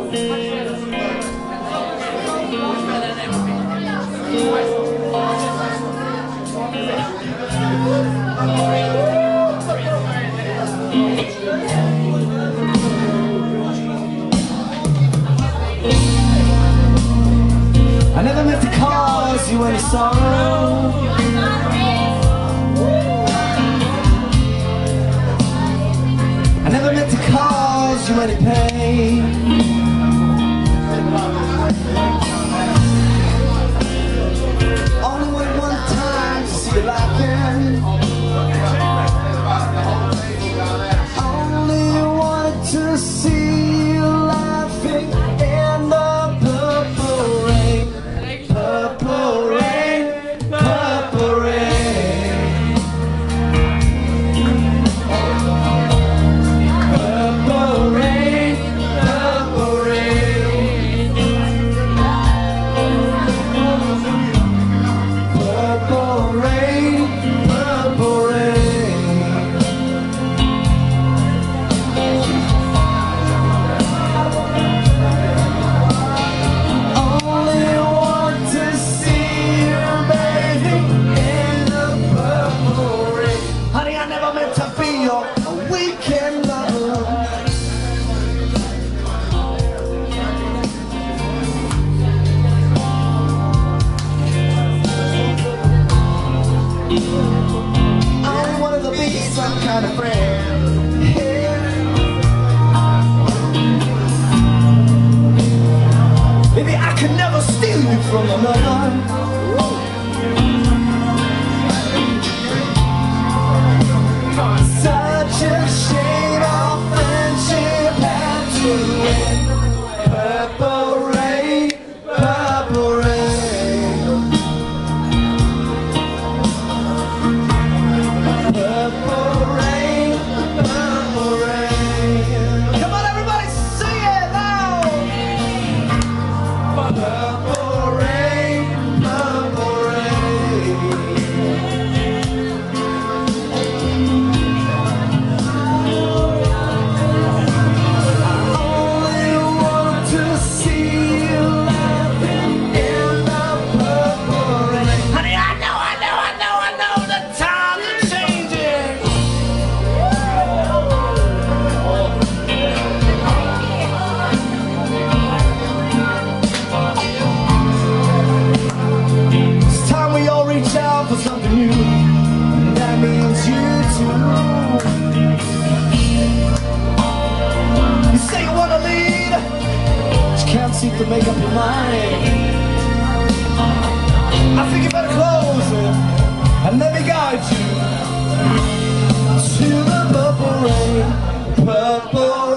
I never meant to cause you any sorrow. I never meant to cause you any pain. Only wait one time to see you laughing. Only wanted to see you laughing in the purple rain. Purple rain, purple rain. Purple rain, purple rain. Purple rain, purple rain. Only want to see you bathing in the purple rain. Honey, I never meant to be your weekend lover. I only wanted to be some kind of friend. Yeah. Maybe I could never steal you from another. Such a shame our friendship had to end. Purple rain, purple rain. Purple rain, purple rain. Come on everybody, sing it loud. Purple rain, purple rain. Only want to see you laughing in the purple rain. Honey, I know the times are changing. It's time we all reach out for something new, and that means you too. You say you wanna lead, but you can't seem to make up your mind. I think you better close it and let me guide you to the purple rain, purple